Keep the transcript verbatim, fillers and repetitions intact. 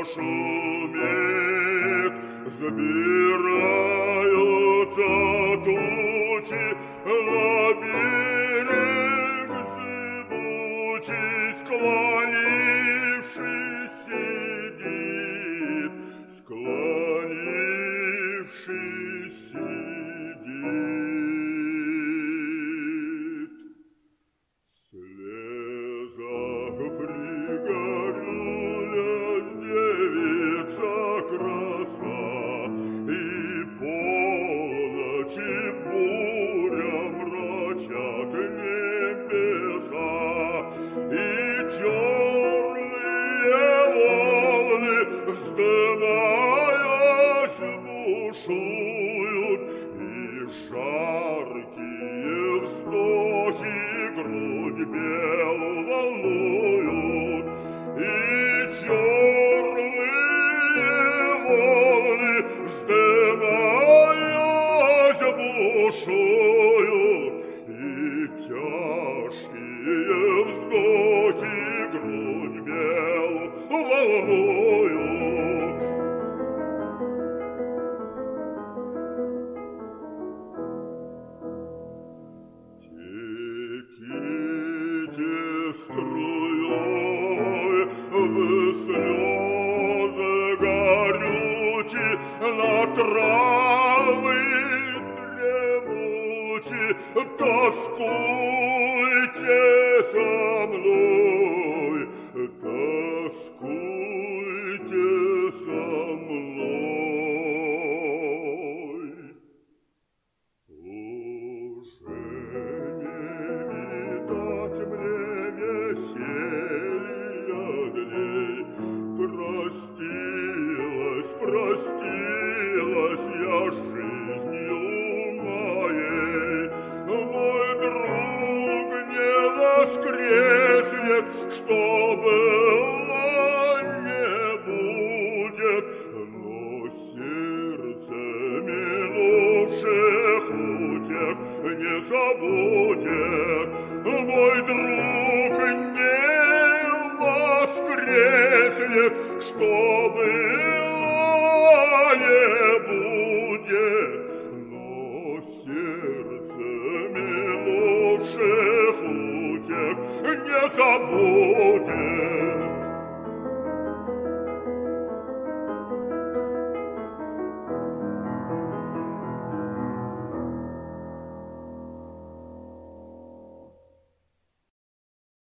шумит, забираются тучи на берег зыбучий, склонившись сидит, склонившись сидит. В слезах пригорюнет девица краса, и полночи буря мрачат небеса, и черные волны, вздымаясь, бушуют, и жаркие вздохи грудь белую волнуют, и черные волны, вздымаясь, бушуют, и тяжкие вздохи грудь белую волнуют. Теките струей вы слезы горючие на травы дремучие, тоскуйте со мной, тоскуйте со мной. Уже не видать мне веселья дней, простилась, простилась я жизнью моей. Мой друг не воскреснет, что было не будет, но сердце минувших утех не забудет. Мой друг не воскреснет, что было не будет, но сердце минувших утех не забудет.